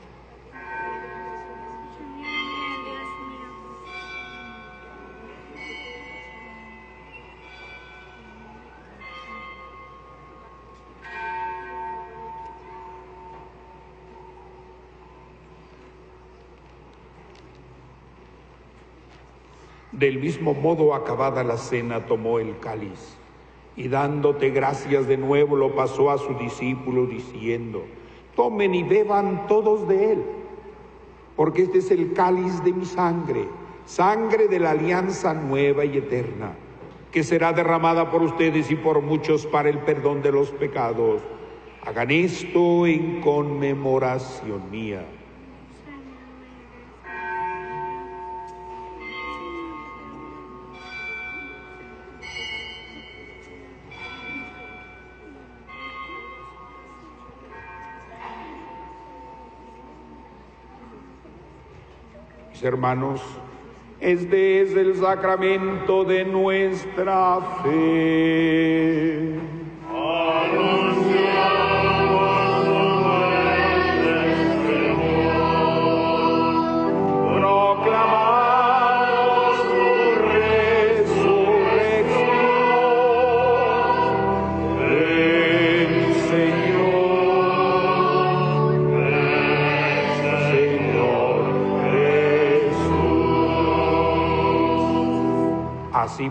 Del mismo modo, acabada la cena, tomó el cáliz y dándote gracias de nuevo lo pasó a sus discípulos diciendo: tomen y beban todos de él, porque este es el cáliz de mi sangre, sangre de la alianza nueva y eterna, que será derramada por ustedes y por muchos para el perdón de los pecados. Hagan esto en conmemoración mía. Hermanos, este es el sacramento de nuestra fe. Anunciamos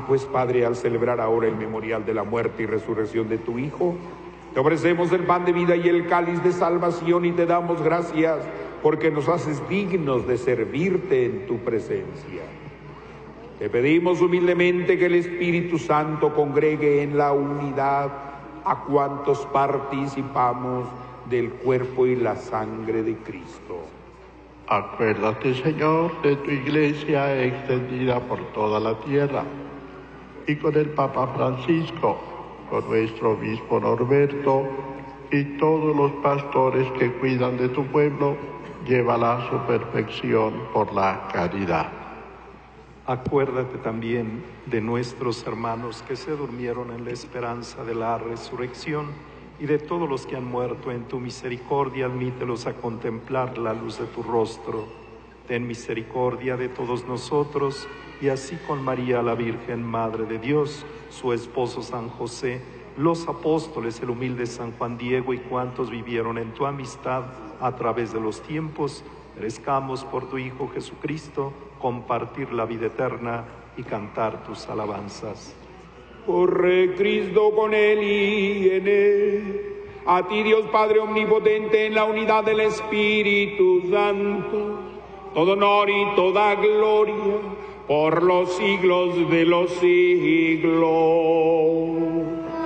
pues, Padre, al celebrar ahora el memorial de la muerte y resurrección de tu Hijo, te ofrecemos el pan de vida y el cáliz de salvación y te damos gracias porque nos haces dignos de servirte en tu presencia. Te pedimos humildemente que el Espíritu Santo congregue en la unidad a cuantos participamos del cuerpo y la sangre de Cristo. Acuérdate, Señor, de tu iglesia extendida por toda la tierra y con el Papa Francisco, con nuestro obispo Norberto y todos los pastores que cuidan de tu pueblo, llévala a su perfección por la caridad. Acuérdate también de nuestros hermanos que se durmieron en la esperanza de la resurrección y de todos los que han muerto en tu misericordia, admítelos a contemplar la luz de tu rostro. Ten misericordia de todos nosotros y así con María la Virgen, Madre de Dios, su esposo San José, los apóstoles, el humilde San Juan Diego y cuantos vivieron en tu amistad a través de los tiempos, merezcamos por tu Hijo Jesucristo compartir la vida eterna y cantar tus alabanzas. Corre Cristo con él y en él. A ti, Dios Padre omnipotente, en la unidad del Espíritu Santo, todo honor y toda gloria por los siglos de los siglos.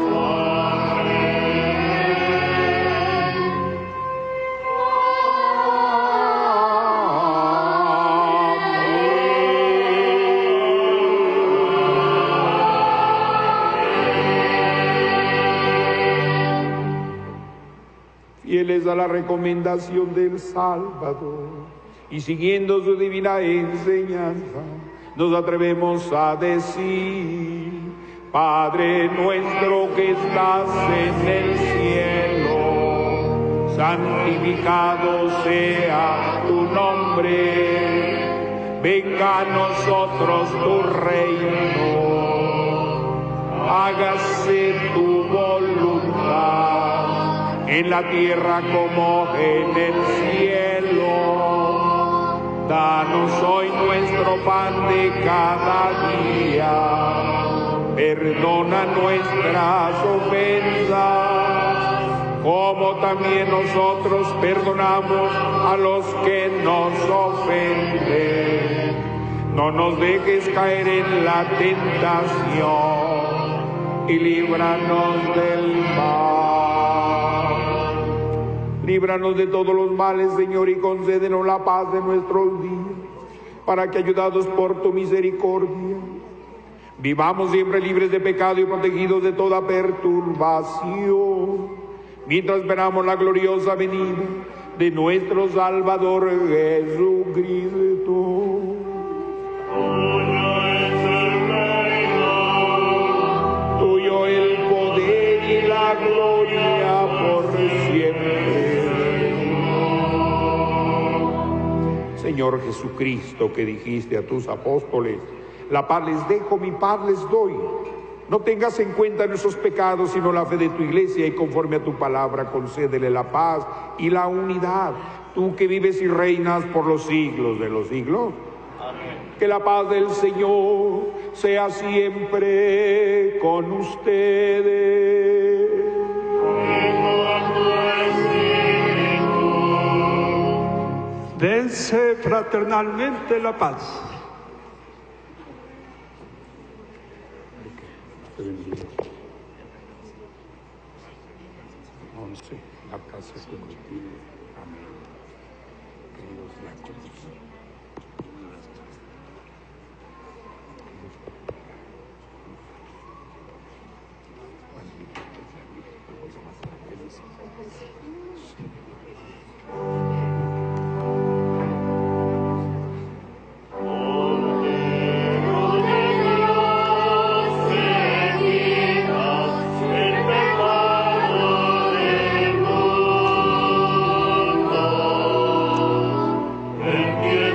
Fieles a la recomendación del Salvador y siguiendo su divina enseñanza, nos atrevemos a decir: Padre nuestro que estás en el cielo, santificado sea tu nombre, venga a nosotros tu reino, hágase tu voluntad en la tierra como en el cielo. Danos hoy nuestro pan de cada día. Perdona nuestras ofensas, como también nosotros perdonamos a los que nos ofenden. No nos dejes caer en la tentación y líbranos del mal. Líbranos de todos los males, Señor, y concédenos la paz de nuestros días, para que, ayudados por tu misericordia, vivamos siempre libres de pecado y protegidos de toda perturbación, mientras esperamos la gloriosa venida de nuestro Salvador Jesucristo. Tuyo el poder y la gloria por siempre. Señor Jesucristo, que dijiste a tus apóstoles: la paz les dejo, mi paz les doy. No tengas en cuenta nuestros pecados, sino la fe de tu iglesia, y conforme a tu palabra concédele la paz y la unidad. Tú que vives y reinas por los siglos de los siglos. Amén. Que la paz del Señor sea siempre con ustedes. Dense fraternalmente la paz. La paz es contigo. Amén. Queridos diáconos. El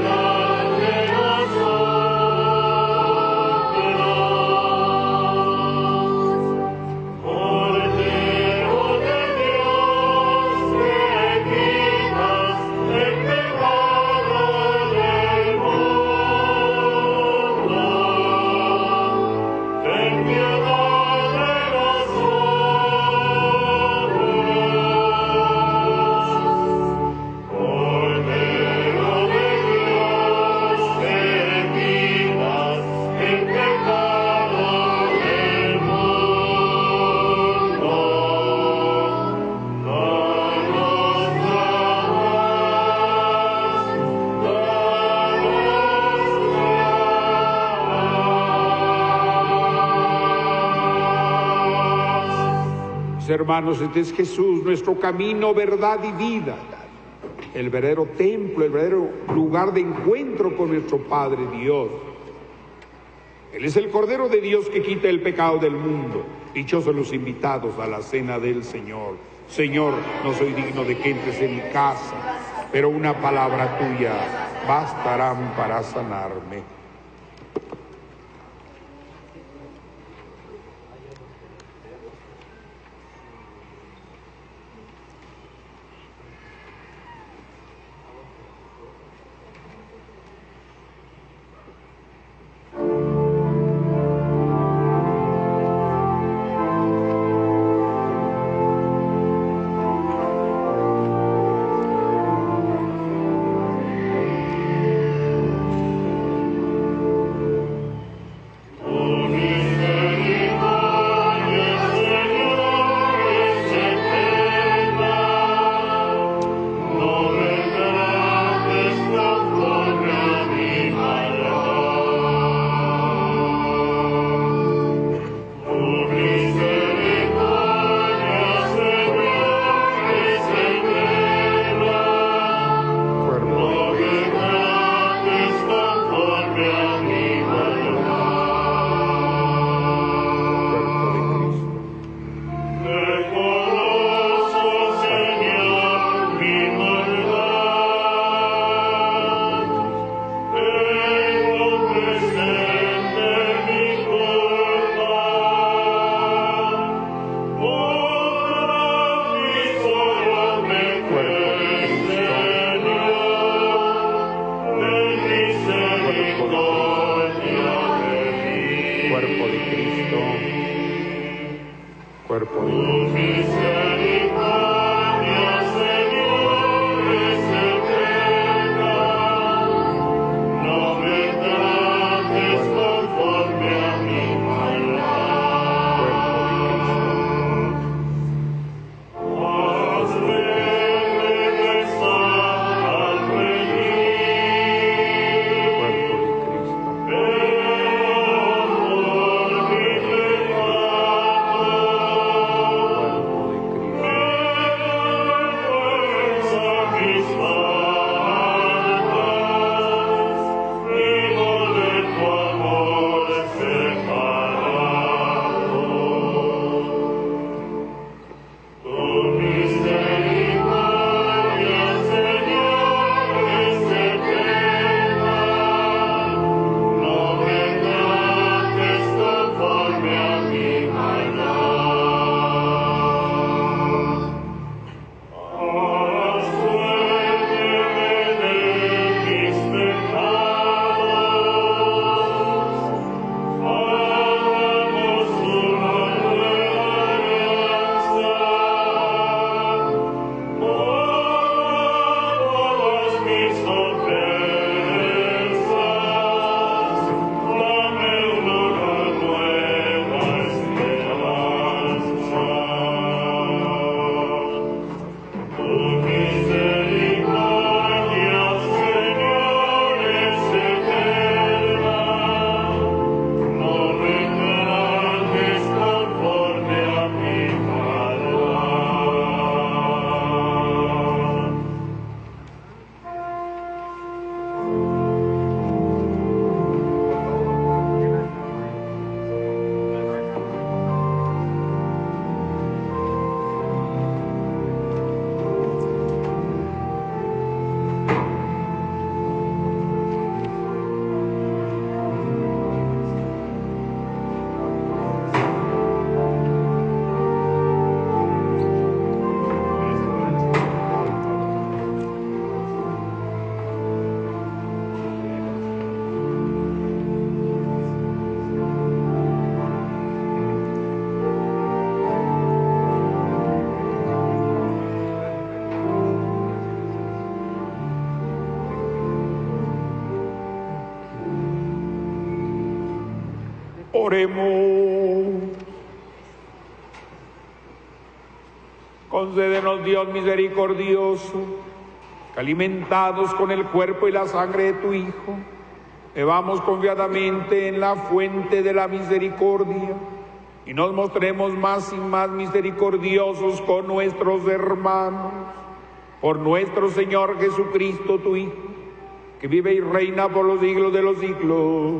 Mis hermanos, este es Jesús, nuestro camino, verdad y vida. El verdadero templo, el verdadero lugar de encuentro con nuestro Padre Dios. Él es el Cordero de Dios que quita el pecado del mundo. Dichosos los invitados a la cena del Señor. Señor, no soy digno de que entres en mi casa, pero una palabra tuya bastarán para sanarme. Oremos. Concédenos, Dios misericordioso, que alimentados con el cuerpo y la sangre de tu Hijo, bebamos confiadamente en la fuente de la misericordia y nos mostremos más y más misericordiosos con nuestros hermanos. Por nuestro Señor Jesucristo, tu Hijo, que vive y reina por los siglos de los siglos.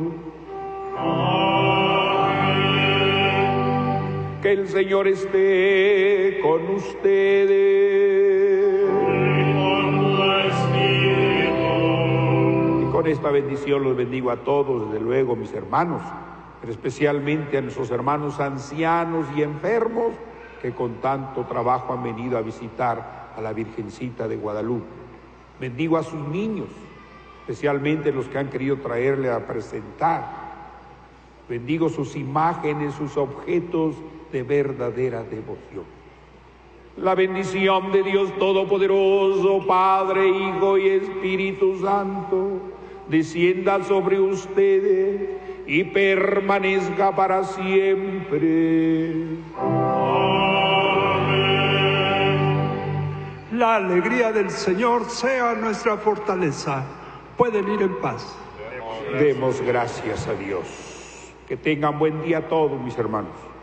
Amén. Que el Señor esté con ustedes. Y con tu espíritu. Y con esta bendición los bendigo a todos, desde luego, mis hermanos, pero especialmente a nuestros hermanos ancianos y enfermos que con tanto trabajo han venido a visitar a la Virgencita de Guadalupe. Bendigo a sus niños, especialmente los que han querido traerle a presentar. Bendigo sus imágenes, sus objetos de verdadera devoción. La bendición de Dios Todopoderoso, Padre, Hijo y Espíritu Santo, descienda sobre ustedes y permanezca para siempre. La alegría del Señor sea nuestra fortaleza. Pueden ir en paz. Demos gracias a Dios. Que tengan buen día todos, mis hermanos.